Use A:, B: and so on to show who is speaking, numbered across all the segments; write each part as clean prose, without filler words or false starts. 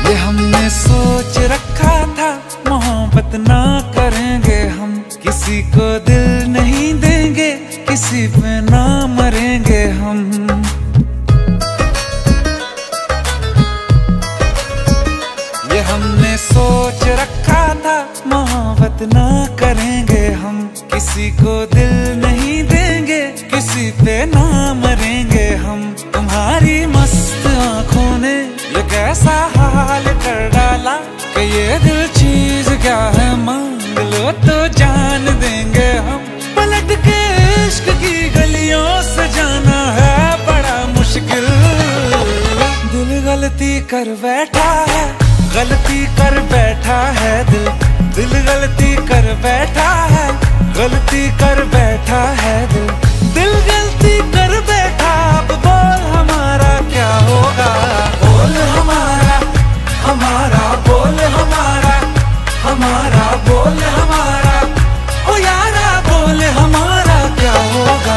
A: ये हमने सोच रखा था मोहब्बत ना करेंगे हम, किसी को दिल नहीं देंगे, किसी पे ना मरेंगे हम। ये हमने सोच रखा था मोहब्बत ना करेंगे हम, किसी को दिल नहीं देंगे, किसी पे ना मरेंगे हम। तुम्हारी मस्त आंखों ने ये कैसा हाल कर डाला कि ये दिल चीज क्या है मांग लो तो जान देंगे हम। पलट के इश्क की गलियों से जाना है बड़ा मुश्किल। दिल गलती कर बैठा है, गलती कर बैठा है दिल, दिल गलती कर बैठा है, गलती कर बैठा है दिल, दिल गलती कर बैठा। अब बोल हमारा क्या होगा, बोल हमारा हमारा बोल हमारा हमारा बोल हमारा, ओ यारा बोल हमारा क्या होगा।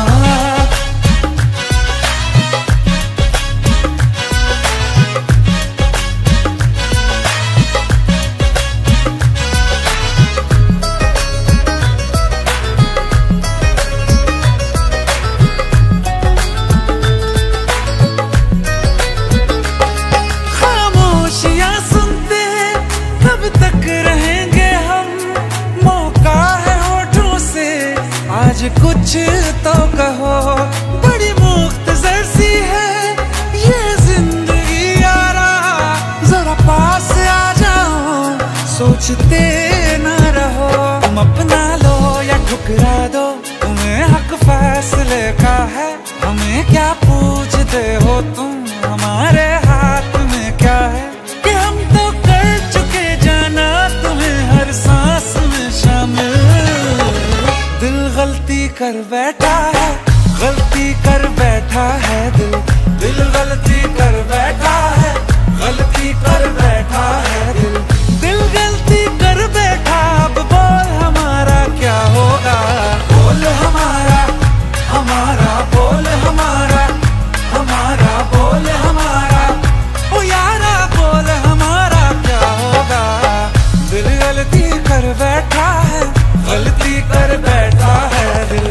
A: आज कुछ तो कहो, बड़ी मुख्तसर सी है ये जिंदगी यारा, जरा पास आ जाओ सोचते न रहो। तुम अपना लो या ठुकरा दो, तुम्हें हक फैसले का है, हमें क्या पूछते हो तुम, हमारे हाथ में क्या है कि हम तो कर चुके जाना तुम्हें हर सांस में शामिल। दिल गलती कर बैठा है, गलती कर बैठा है दिल, दिल गलती कर बैठा है, गलती कर बैठा है दिल, दिल गलती कर बैठा। अब बोल हमारा क्या होगा, बोल हमारा हमारा बोल हमारा हमारा बोल हमारा, ओ यारा बोल हमारा क्या होगा। दिल गलती कर बैठा है, गलती कर बैठा है दिल।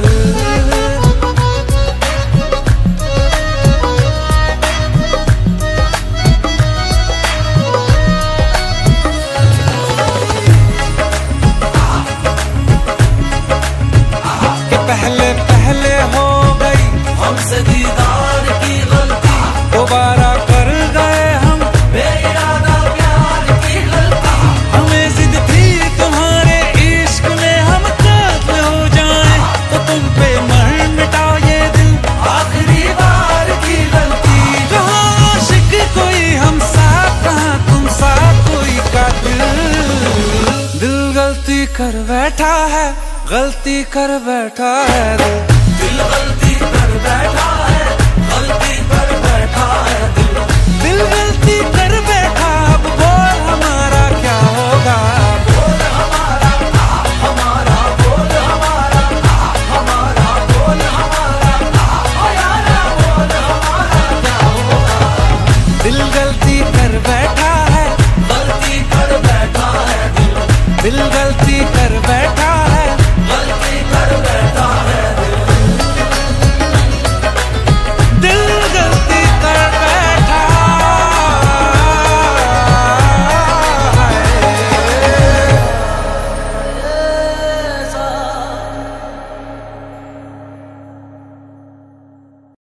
A: कि पहले पहले हो गई हमसे दीदार की गलती, दोबारा कर गए हम बेइरादा प्यार की गलती। हमें जिद थी तुम्हारे इश्क में हम काबिल हो जाएं, तो तुम पे मर मिटाओ ये दिल आखिरी बार की गलती। कहाँ आशिक कोई हम साथ, कहाँ तुम साथ कोई कातिल। दिल गलती कर बैठा है, गलती कर बैठा है दिल, दिल गलती कर बैठा है, गलती कर बैठा है दिल, दिल गलती कर बैठा। अब बोल हमारा क्या होगा, बोल हमारा हमारा बोल हमारा हमारा बोल हमारा, ओ यारा बोल हमारा क्या होगा। दिल गलती कर बैठा है, गलती कर बैठा है दिल, दिल गलती कर बैठा।